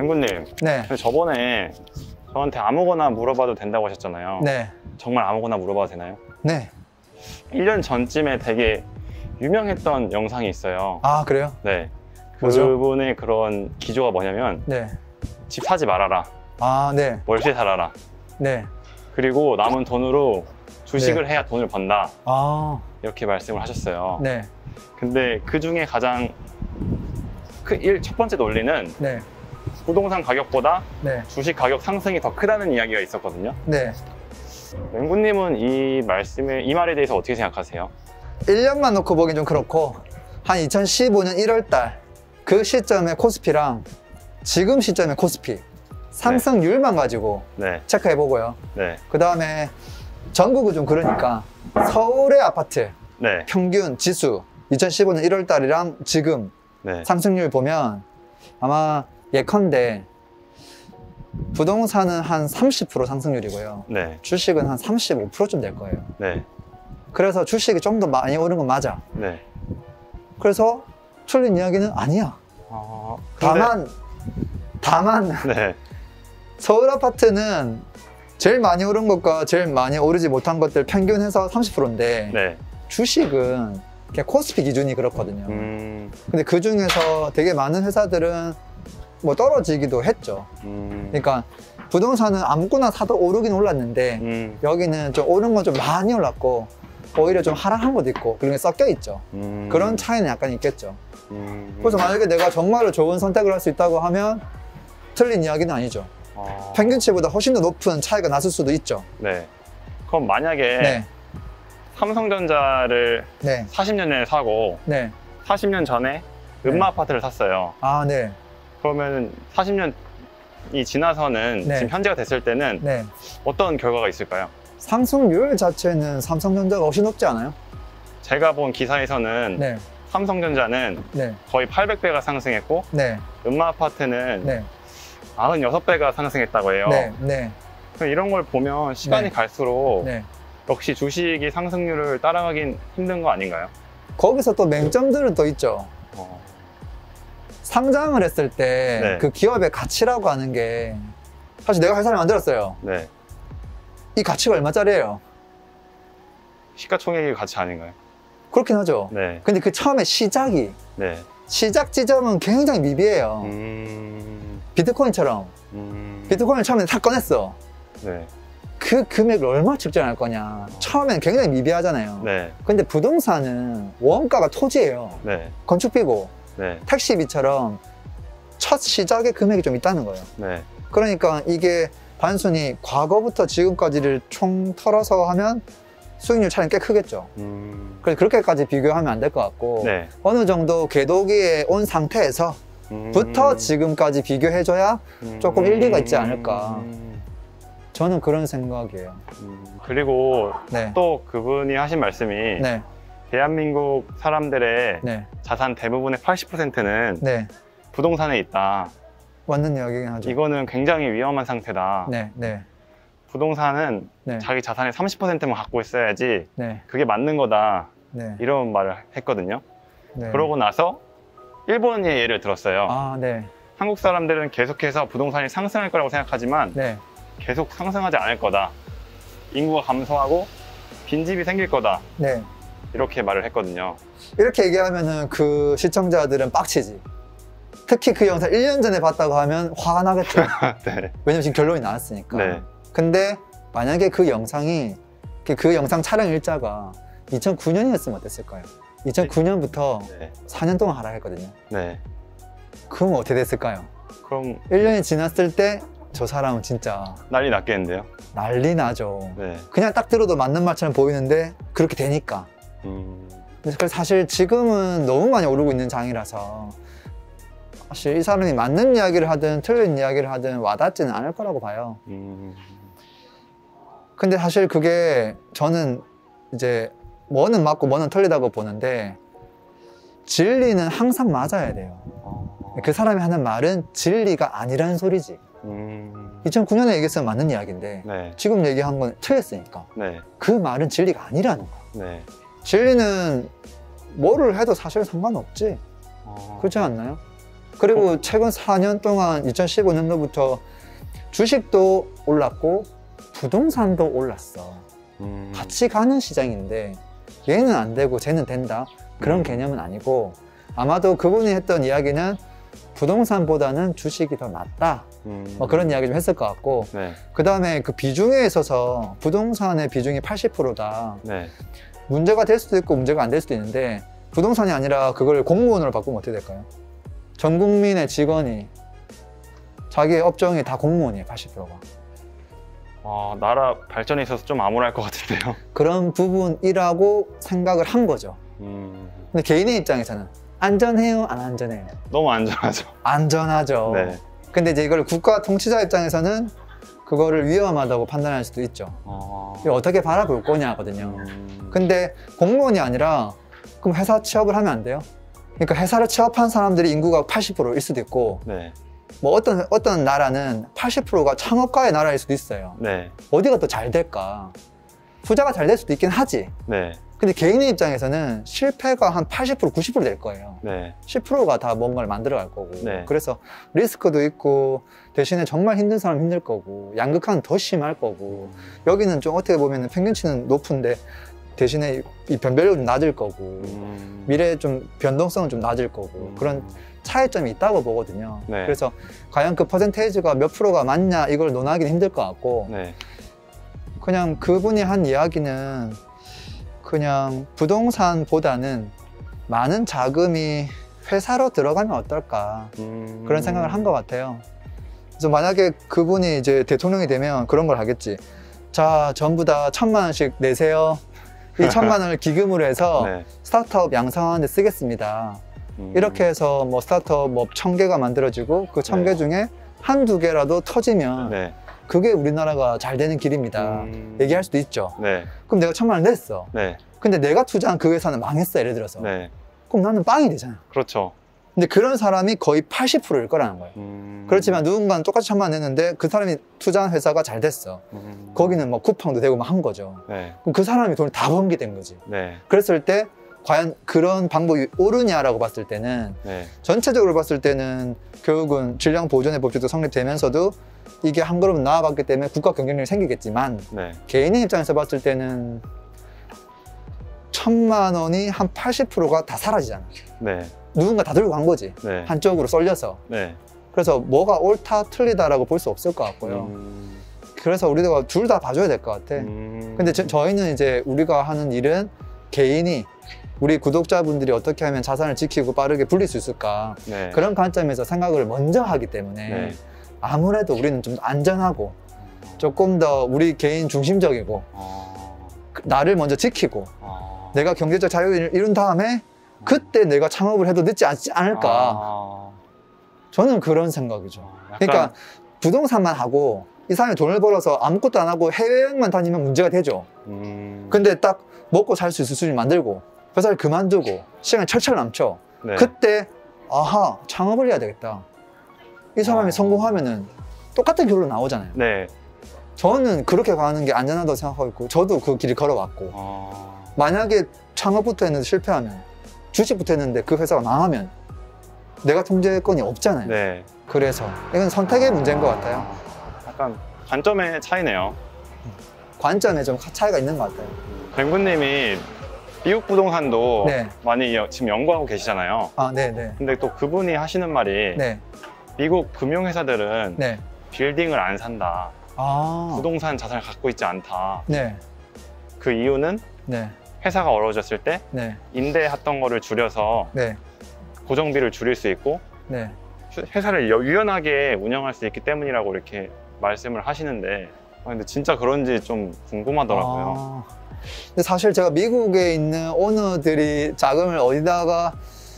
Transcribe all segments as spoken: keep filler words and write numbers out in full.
맹구님, 네. 근데 저번에 저한테 아무거나 물어봐도 된다고 하셨잖아요. 네. 정말 아무거나 물어봐도 되나요? 네. 일 년 전쯤에 되게 유명했던 영상이 있어요. 아, 그래요? 네. 뭐죠? 그분의 그런 기조가 뭐냐면 네. 집 사지 말아라. 아, 네. 월세 살아라. 네. 그리고 남은 돈으로 주식을 네. 해야 돈을 번다. 아, 이렇게 말씀을 하셨어요. 네. 근데 그 중에 가장 그 일, 첫 번째 논리는 네. 부동산 가격보다 네. 주식 가격 상승이 더 크다는 이야기가 있었거든요. 네. 맹구님은 이 말씀에, 이 말에 대해서 어떻게 생각하세요? 일 년만 놓고 보긴 좀 그렇고, 한 이천십오 년 일월 달, 그 시점의 코스피랑 지금 시점의 코스피, 상승률만 가지고 네. 체크해보고요. 네. 그 다음에 전국은 좀 그러니까 서울의 아파트 네. 평균 지수 이천십오 년 일월 달이랑 지금 네. 상승률 보면 아마 예컨대 부동산은 한 삼십 퍼센트 상승률이고요. 네. 주식은 한 삼십오 퍼센트쯤 될 거예요. 네. 그래서 주식이 좀 더 많이 오른 건 맞아. 네. 그래서 틀린 이야기는 아니야. 어, 근데- 다만 다만 네. 서울 아파트는 제일 많이 오른 것과 제일 많이 오르지 못한 것들 평균해서 삼십 퍼센트인데 네. 주식은 그냥 코스피 기준이 그렇거든요. 음, 근데 그 중에서 되게 많은 회사들은 뭐 떨어지기도 했죠. 음, 그러니까 부동산은 아무거나 사도 오르긴 올랐는데 음, 여기는 좀 오른 건 좀 많이 올랐고 오히려 좀 하락한 것도 있고 그런 게 섞여 있죠. 음, 그런 차이는 약간 있겠죠. 음, 그래서 만약에 내가 정말로 좋은 선택을 할 수 있다고 하면 틀린 이야기는 아니죠. 어, 평균치보다 훨씬 더 높은 차이가 났을 수도 있죠. 네. 그럼 만약에 네, 삼성전자를 네, 사십 년 전에 사고 네. 사십 년 전에 음마 네. 아파트를 샀어요. 아, 네, 그러면 사십 년이 지나서는 네. 지금 현재가 됐을 때는 네. 어떤 결과가 있을까요? 상승률 자체는 삼성전자가 훨씬 높지 않아요? 제가 본 기사에서는 네, 삼성전자는 네, 거의 팔백 배가 상승했고 네, 음마 아파트는 네, 구십육 배가 상승했다고 해요. 네, 네, 그럼 이런 걸 보면 시간이 네. 갈수록 네. 역시 주식이 상승률을 따라가긴 힘든 거 아닌가요? 거기서 또 맹점들은 또 있죠. 어, 상장을 했을 때 네. 그 기업의 가치라고 하는 게 사실 내가 회사를 만들었어요. 네. 이 가치가 얼마짜리예요? 시가총액이 가치 아닌가요? 그렇긴 하죠. 네. 근데 그 처음에 시작이 네. 시작 지점은 굉장히 미비해요. 음, 비트코인처럼 음, 비트코인을 처음에 다 꺼냈어. 네. 그 금액을 얼마 측정할 거냐. 처음엔 굉장히 미비하잖아요. 네. 근데 부동산은 원가가 토지예요. 네. 건축비고 네. 택시비처럼 첫 시작의 금액이 좀 있다는 거예요. 네. 그러니까 이게 단순히 과거부터 지금까지를 총 털어서 하면 수익률 차이는 꽤 크겠죠. 음, 그래서 그렇게까지 비교하면 안 될 것 같고 네. 어느 정도 궤도기에 온 상태에서 음, 부터 지금까지 비교해줘야 음, 조금 일리가 있지 않을까. 음, 저는 그런 생각이에요. 음. 그리고 네. 또 그분이 하신 말씀이 네. 대한민국 사람들의 네. 자산 대부분의 팔십 퍼센트는 네. 부동산에 있다. 맞는 이야기긴 하죠. 이거는 굉장히 위험한 상태다. 네. 네. 부동산은 네. 자기 자산의 삼십 퍼센트만 갖고 있어야지 네. 그게 맞는 거다. 네. 이런 말을 했거든요. 네. 그러고 나서 일본의 예를 들었어요. 아, 네. 한국 사람들은 계속해서 부동산이 상승할 거라고 생각하지만 네. 계속 상승하지 않을 거다. 인구가 감소하고 빈집이 생길 거다. 네. 이렇게 말을 했거든요. 이렇게 얘기하면은 그 시청자들은 빡치지. 특히 그 영상 일 년 전에 봤다고 하면 화가 나겠죠. 네. 왜냐면 지금 결론이 나왔으니까. 네. 근데 만약에 그 영상이 그, 그 영상 촬영 일자가 이천구 년이었으면 어땠을까요? 이천구 년부터 네. 사 년 동안 하락했거든요. 네. 그럼 어떻게 됐을까요? 그럼 일 년이 지났을 때 저 사람은 진짜 난리 났겠는데요. 난리 나죠. 네. 그냥 딱 들어도 맞는 말처럼 보이는데 그렇게 되니까. 음, 그래서 사실 지금은 너무 많이 오르고 있는 장이라서 사실 이 사람이 맞는 이야기를 하든 틀린 이야기를 하든 와닿지는 않을 거라고 봐요. 음, 근데 사실 그게 저는 이제 뭐는 맞고 뭐는 틀리다고 보는데 진리는 항상 맞아야 돼요. 어, 그 사람이 하는 말은 진리가 아니라는 소리지. 음, 이천구 년에 얘기했으면 맞는 이야기인데 네. 지금 얘기한 건 틀렸으니까 네. 그 말은 진리가 아니라는 거야. 네. 진리는 뭐를 해도 사실 상관없지. 어, 그렇지 않나요? 그리고 최근 사 년 동안 이천십오 년도부터 주식도 올랐고 부동산도 올랐어. 음. 같이 가는 시장인데 얘는 안 되고 쟤는 된다 그런 음. 개념은 아니고, 아마도 그분이 했던 이야기는 부동산보다는 주식이 더 낫다 음. 뭐 그런 이야기 좀 했을 것 같고, 네. 그 다음에 그 비중에 있어서 부동산의 비중이 팔십 퍼센트다. 네. 문제가 될 수도 있고 문제가 안 될 수도 있는데, 부동산이 아니라 그걸 공무원으로 바꾸면 어떻게 될까요? 전 국민의 직원이 자기의 업종이 다 공무원이에요. 팔십 퍼센트가. 어, 나라 발전에 있어서 좀 암울할 것 같은데요. 그런 부분이라고 생각을 한 거죠. 음. 근데 개인의 입장에서는 안전해요? 안 안전해요? 너무 안전하죠. 안전하죠. 네. 근데 이제 이걸 국가 통치자 입장에서는 그거를 위험하다고 판단할 수도 있죠. 어. 이걸 어떻게 바라볼 거냐거든요. 음. 근데 공무원이 아니라 그럼 회사 취업을 하면 안 돼요? 그러니까 회사를 취업한 사람들이 인구가 팔십 퍼센트일 수도 있고, 네. 뭐 어떤 어떤 나라는 팔십 퍼센트가 창업가의 나라일 수도 있어요. 네. 어디가 더 잘 될까? 투자가 잘 될 수도 있긴 하지. 네. 근데 개인의 입장에서는 실패가 한 팔십 퍼센트, 구십 퍼센트 될 거예요. 네. 십 퍼센트가 다 뭔가를 만들어 갈 거고. 네. 그래서 리스크도 있고, 대신에 정말 힘든 사람 힘들 거고, 양극화는 더 심할 거고, 여기는 좀 어떻게 보면 평균치는 높은데 대신에 이 변별력은 좀 낮을 거고, 음. 미래의 좀 변동성은 좀 낮을 거고, 그런 차이점이 있다고 보거든요. 네. 그래서 과연 그 퍼센테이지가 몇 프로가 맞냐 이걸 논하기는 힘들 것 같고, 네. 그냥 그분이 한 이야기는 그냥 부동산보다는 많은 자금이 회사로 들어가면 어떨까 음. 그런 생각을 한 것 같아요. 그래서 만약에 그분이 이제 대통령이 되면 그런 걸 하겠지. 자, 전부 다 천만 원씩 내세요. 이 천만 원을 기금으로 해서 네. 스타트업 양성하는 데 쓰겠습니다. 음. 이렇게 해서 뭐 스타트업 뭐 천 개가 만들어지고 그 천 개 네. 중에 한두 개라도 터지면 네. 그게 우리나라가 잘 되는 길입니다. 음. 얘기할 수도 있죠. 네. 그럼 내가 천만 원 냈어. 네. 근데 내가 투자한 그 회사는 망했어, 예를 들어서. 네. 그럼 나는 빵이 되잖아. 그렇죠. 근데 그런 사람이 거의 팔십 퍼센트일 거라는 거예요. 음. 그렇지만 누군가는 똑같이 천만 원 냈는데 그 사람이 투자한 회사가 잘 됐어. 음. 거기는 뭐 쿠팡도 되고 막 한 거죠. 네. 그럼 그 사람이 돈을 다 번 게 된 거지. 네. 그랬을 때 과연 그런 방법이 옳으냐라고 봤을 때는, 네. 전체적으로 봤을 때는 결국은 질량 보존의 법칙도 성립되면서도 이게 한 걸음 나아갔기 때문에 국가 경쟁력이 생기겠지만, 네. 개인의 입장에서 봤을 때는 천만 원이 한 팔십 퍼센트가 다 사라지잖아. 네. 누군가 다 들고 간 거지. 네. 한쪽으로 쏠려서. 네. 그래서 뭐가 옳다 틀리다라고 볼 수 없을 것 같고요. 음. 그래서 우리가 둘 다 봐줘야 될 것 같아. 음. 근데 저, 저희는 이제 우리가 하는 일은 개인이, 우리 구독자분들이 어떻게 하면 자산을 지키고 빠르게 불릴 수 있을까, 네. 그런 관점에서 생각을 먼저 하기 때문에 네. 아무래도 우리는 좀 안전하고 조금 더 우리 개인 중심적이고, 어. 그- 나를 먼저 지키고 어. 내가 경제적 자유를 이룬 다음에 그때 내가 창업을 해도 늦지 않지 않을까. 아. 저는 그런 생각이죠. 약간- 그러니까 부동산만 하고 이 사람이 돈을 벌어서 아무것도 안 하고 해외여행만 다니면 문제가 되죠. 음. 근데 딱 먹고 살 수 있을 수준을 만들고 회사를 그만두고 시간이 철철 남죠. 네. 그때 아하, 창업을 해야 되겠다. 이 사람이 아. 성공하면은 똑같은 결론 나오잖아요. 네. 저는 그렇게 가는 게 안전하다고 생각하고 있고, 저도 그 길을 걸어왔고, 어. 만약에 창업부터 했는데 실패하면, 주식부터 했는데 그 회사가 망하면 내가 통제권이 없잖아요. 네. 그래서 이건 선택의 문제인 것 같아요. 약간 관점의 차이네요. 관점에 좀 차이가 있는 것 같아요. 뱅구님이 미국 부동산도 네. 많이 여- 지금 연구하고 계시잖아요. 아, 네네. 근데 또 그분이 하시는 말이 네. 미국 금융회사들은 네. 빌딩을 안 산다. 아. 부동산 자산을 갖고 있지 않다. 네. 그 이유는 네. 회사가 어려워졌을 때 네. 임대했던 거를 줄여서 네. 고정비를 줄일 수 있고 네. 회사를 여- 유연하게 운영할 수 있기 때문이라고 이렇게 말씀을 하시는데, 아, 근데 진짜 그런지 좀 궁금하더라고요. 아. 근데 사실 제가 미국에 있는 오너들이 자금을 어디다가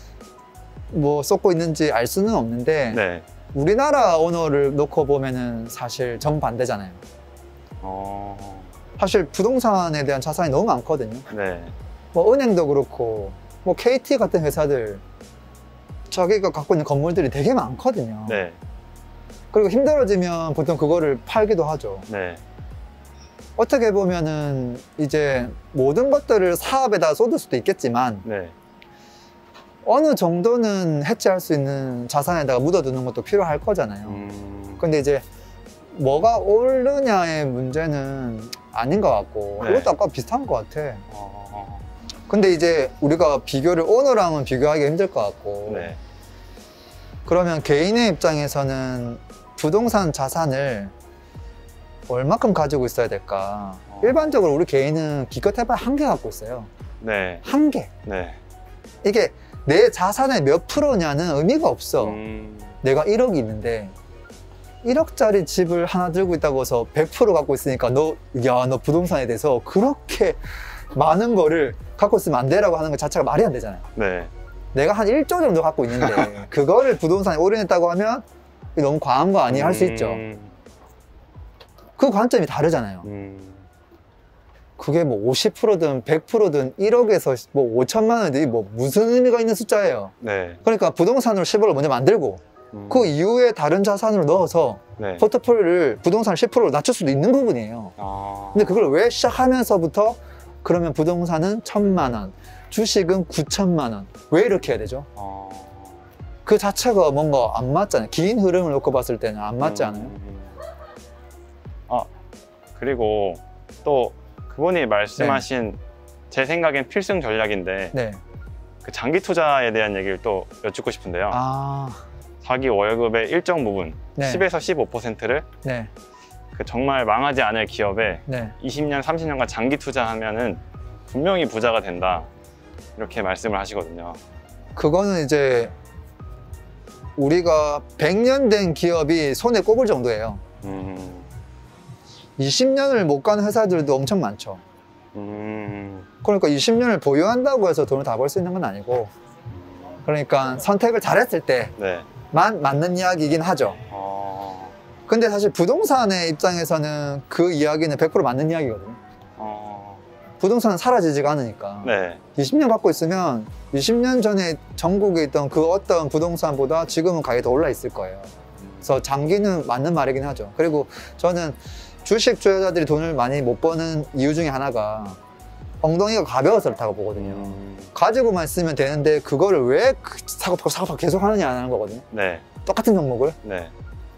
뭐 쏟고 있는지 알 수는 없는데, 네. 우리나라 오너를 놓고 보면은 사실 정반대잖아요. 어. 사실 부동산에 대한 자산이 너무 많거든요. 네. 뭐 은행도 그렇고, 뭐 케이티 같은 회사들 자기가 갖고 있는 건물들이 되게 많거든요. 네. 그리고 힘들어지면 보통 그거를 팔기도 하죠. 네. 어떻게 보면은 이제 모든 것들을 사업에다 쏟을 수도 있겠지만, 네. 어느 정도는 해체할 수 있는 자산에다가 묻어두는 것도 필요할 거잖아요. 음. 근데 이제 뭐가 옳느냐의 문제는 아닌 것 같고 네. 이것도 아까 비슷한 것 같아. 어... 근데 이제 우리가 비교를 오너랑은 비교하기 힘들 것 같고 네. 그러면 개인의 입장에서는 부동산 자산을 얼마큼 가지고 있어야 될까? 어... 일반적으로 우리 개인은 기껏 해봐야 한 개 갖고 있어요. 네. 한 개. 네. 이게 내 자산의 몇 프로냐는 의미가 없어. 음... 내가 일억이 있는데 일억짜리 집을 하나 들고 있다고 해서 백 퍼센트 갖고 있으니까 너, 야, 너 부동산에 대해서 그렇게 많은 거를 갖고 있으면 안 되라고 하는 것 자체가 말이 안 되잖아요. 네. 내가 한 일 조 정도 갖고 있는데 그거를 부동산에 올인했다고 하면 너무 과한 거 아니에요? 할 수 있죠. 음... 그 관점이 다르잖아요. 음... 그게 뭐 오십 퍼센트든 백 퍼센트든 일억에서 뭐 오천만 원이 뭐 무슨 의미가 있는 숫자예요. 네. 그러니까 부동산으로 십억을 먼저 만들고 음... 그 이후에 다른 자산으로 넣어서 네. 포트폴리오를 부동산 십 퍼센트로 낮출 수도 있는 부분이에요. 아... 근데 그걸 왜 시작하면서부터 그러면 부동산은 천만 원, 주식은 구천만 원. 왜 이렇게 해야 되죠? 아... 그 자체가 뭔가 안 맞잖아요. 긴 흐름을 놓고 봤을 때는 안 맞지 음... 않아요? 아, 그리고 또 그분이 말씀하신 네. 제 생각엔 필승 전략인데 네. 그 장기 투자에 대한 얘기를 또 여쭙고 싶은데요. 아... 자기 월급의 일정 부분 네. 십에서 십오 퍼센트를 네. 그 정말 망하지 않을 기업에 네. 이십 년, 삼십 년간 장기 투자하면은 분명히 부자가 된다 이렇게 말씀을 하시거든요. 그거는 이제 우리가 백 년 된 기업이 손에 꼽을 정도예요. 음... 이십 년을 못 가는 회사들도 엄청 많죠. 음... 그러니까 이십 년을 보유한다고 해서 돈을 다 벌 수 있는 건 아니고 그러니까 선택을 잘했을 때만 네. 맞는 이야기이긴 하죠. 어... 근데 사실 부동산의 입장에서는 그 이야기는 백 퍼센트 맞는 이야기거든요. 어... 부동산은 사라지지가 않으니까. 네. 이십 년 갖고 있으면 이십 년 전에 전국에 있던 그 어떤 부동산보다 지금은 가격이 더 올라 있을 거예요. 그래서 장기는 맞는 말이긴 하죠. 그리고 저는 주식 투자자들이 돈을 많이 못 버는 이유 중에 하나가 엉덩이가 가벼워서 그렇다고 보거든요. 음... 가지고만 있으면 되는데 그거를 왜 사고 팔고 사고 팔고 계속 하느냐는 거거든요. 네. 똑같은 종목을. 네.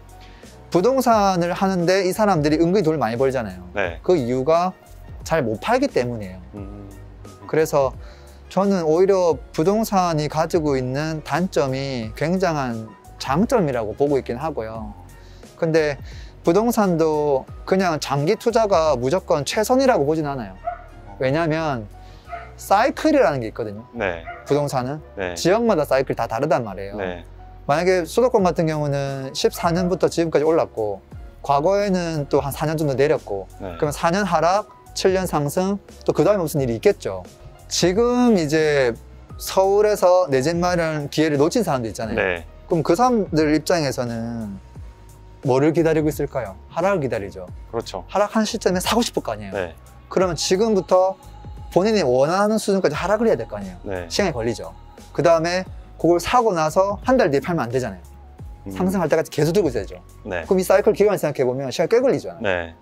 부동산을 하는데 이 사람들이 은근히 돈을 많이 벌잖아요. 네. 그 이유가 잘 못 팔기 때문이에요. 음... 그래서 저는 오히려 부동산이 가지고 있는 단점이 굉장한 장점이라고 보고 있긴 하고요. 근데 부동산도 그냥 장기 투자가 무조건 최선이라고 보진 않아요. 왜냐하면 사이클이라는 게 있거든요. 네. 부동산은 네. 지역마다 사이클이 다 다르단 말이에요. 네. 만약에 수도권 같은 경우는 십사 년부터 지금까지 올랐고 과거에는 또 한 사 년 정도 내렸고 네. 그럼 사 년 하락, 칠 년 상승, 또 그 다음에 무슨 일이 있겠죠. 지금 이제 서울에서 내 집 마련 기회를 놓친 사람도 있잖아요. 네. 그럼 그 사람들 입장에서는 뭐를 기다리고 있을까요? 하락을 기다리죠. 그렇죠. 하락한 시점에 사고 싶을 거 아니에요. 네. 그러면 지금부터 본인이 원하는 수준까지 하락을 해야 될 거 아니에요. 네. 시간이 걸리죠. 그 다음에 그걸 사고 나서 한 달 뒤에 팔면 안 되잖아요. 음... 상승할 때까지 계속 들고 있어야죠. 네. 그럼 이 사이클 기간을 생각해보면 시간이 꽤 걸리죠. 네.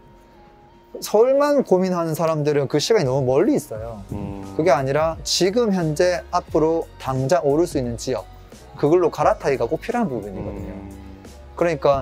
서울만 고민하는 사람들은 그 시간이 너무 멀리 있어요. 음... 그게 아니라 지금 현재 앞으로 당장 오를 수 있는 지역, 그걸로 갈아타기가 꼭 필요한 부분이거든요. 음... 그러니까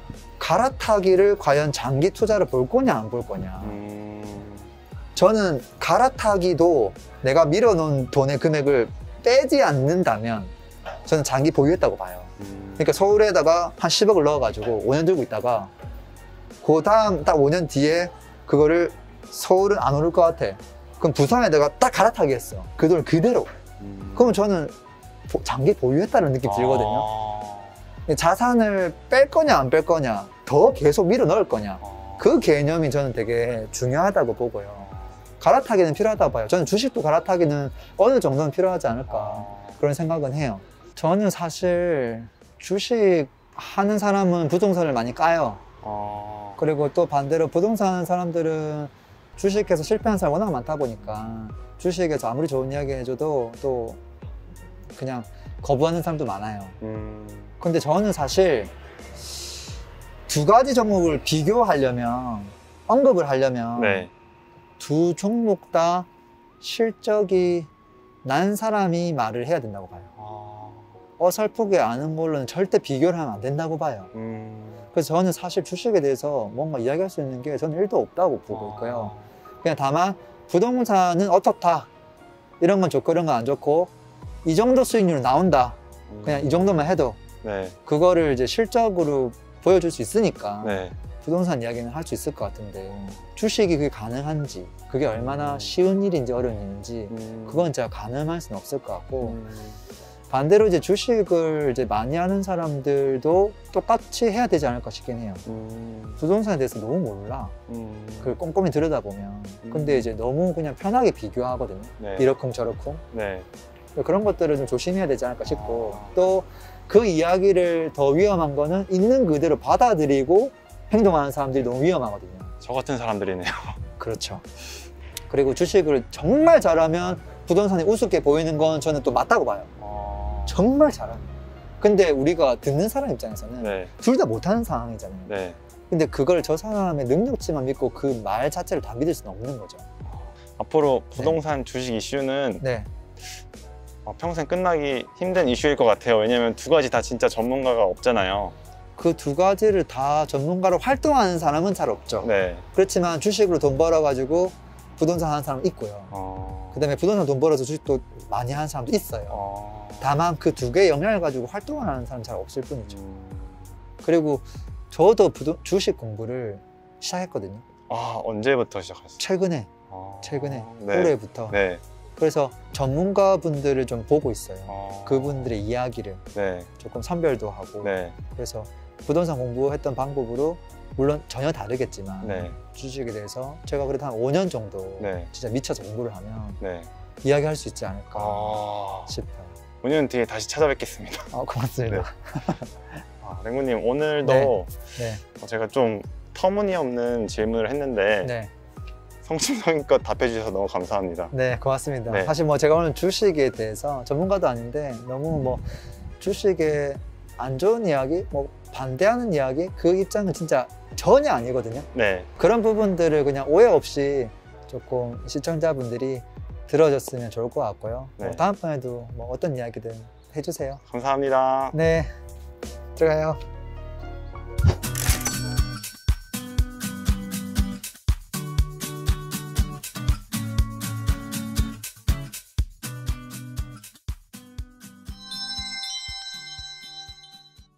갈아타기를 과연 장기 투자를 볼 거냐 안 볼 거냐. 음... 저는 갈아타기도 내가 밀어놓은 돈의 금액을 빼지 않는다면 저는 장기 보유했다고 봐요. 음... 그러니까 서울에다가 한 십억을 넣어가지고 오 년 들고 있다가 그 다음 딱 오 년 뒤에 그거를 서울은 안 오를 것 같아. 그럼 부산에다가 딱 갈아타기 했어. 그 돈을 그대로. 음... 그러면 저는 보, 장기 보유했다는 느낌이 들거든요. 아... 자산을 뺄 거냐 안 뺄 거냐, 더 계속 밀어 넣을 거냐, 아... 그 개념이 저는 되게 중요하다고 보고요. 갈아타기는 필요하다고 봐요. 저는 주식도 갈아타기는 어느 정도는 필요하지 않을까 아... 그런 생각은 해요. 저는 사실 주식 하는 사람은 부동산을 많이 까요. 아... 그리고 또 반대로 부동산 하는 사람들은 주식해서 실패한 사람 워낙 많다 보니까 주식에서 아무리 좋은 이야기 해줘도 또 그냥 거부하는 사람도 많아요. 음... 근데 저는 사실 두 가지 종목을 비교하려면, 언급을 하려면 네. 두 종목 다 실적이 난 사람이 말을 해야 된다고 봐요. 아... 어설프게 아는 걸로는 절대 비교를 하면 안 된다고 봐요. 음. 그래서 저는 사실 주식에 대해서 뭔가 이야기할 수 있는 게 저는 일도 없다고 보고 있고요. 그냥 다만 부동산은 어떻다, 이런 건 좋고 이런 건 안 좋고, 이 정도 수익률은 나온다, 그냥 이 정도만 해도 네. 그거를 이제 실적으로 보여줄 수 있으니까 네. 부동산 이야기는 할 수 있을 것 같은데, 주식이 그게 가능한지, 그게 얼마나 쉬운 일인지 어려운 일인지 음. 그건 제가 가늠할 수는 없을 것 같고, 음. 반대로 이제 주식을 이제 많이 하는 사람들도 똑같이 해야 되지 않을까 싶긴 해요. 음. 부동산에 대해서 너무 몰라. 음. 그걸 꼼꼼히 들여다보면. 근데 이제 너무 그냥 편하게 비교하거든요. 네. 이러쿵 저러쿵. 네. 그런 것들을 좀 조심해야 되지 않을까 싶고, 아. 또 그 이야기를 더 위험한 거는 있는 그대로 받아들이고 행동하는 사람들이 너무 위험하거든요. 저 같은 사람들이네요. 그렇죠. 그리고 주식을 정말 잘하면 부동산이 우습게 보이는 건 저는 또 맞다고 봐요. 아. 정말 잘하면. 근데 우리가 듣는 사람 입장에서는 네. 둘 다 못하는 상황이잖아요. 네. 근데 근데 그걸 저 사람의 능력치만 믿고 그 말 자체를 다 믿을 수는 없는 거죠. 앞으로 부동산 주식 이슈는 네. 어, 평생 끝나기 힘든 이슈일 것 같아요. 왜냐면 두 가지 다 진짜 전문가가 없잖아요. 그 두 가지를 다 전문가로 활동하는 사람은 잘 없죠. 네. 그렇지만 주식으로 돈 벌어가지고 부동산 하는 사람 있고요. 어... 그 다음에 부동산 돈 벌어서 주식도 많이 하는 사람도 있어요. 어... 다만 그 두 개의 영향을 가지고 활동을 하는 사람은 잘 없을 뿐이죠. 음... 그리고 저도 부동, 주식 공부를 시작했거든요. 아, 언제부터 시작하셨어요? 최근에, 아... 최근에, 네. 올해부터. 네. 그래서 전문가분들을 좀 보고 있어요. 어... 그분들의 이야기를 네. 조금 선별도 하고. 네. 그래서 부동산 공부했던 방법으로 물론 전혀 다르겠지만 네. 주식에 대해서 제가 그래도 한 오 년 정도 네. 진짜 미쳐서 공부를 하면 네. 이야기할 수 있지 않을까 아... 싶어요. 오 년 뒤에 다시 찾아뵙겠습니다. 아, 고맙습니다. 네. 아, 랭구님 오늘도 네. 네. 어, 제가 좀 터무니없는 질문을 했는데 네. 성심성의껏 답해주셔서 너무 감사합니다. 네, 고맙습니다. 네. 사실 뭐 제가 오늘 주식에 대해서 전문가도 아닌데 너무 뭐 주식에 안 좋은 이야기, 뭐 반대하는 이야기, 그 입장은 진짜 전혀 아니거든요. 네. 그런 부분들을 그냥 오해 없이 조금 시청자분들이 들어줬으면 좋을 것 같고요. 네. 뭐 다음번에도 뭐 어떤 이야기든 해주세요. 감사합니다. 네, 들어가요.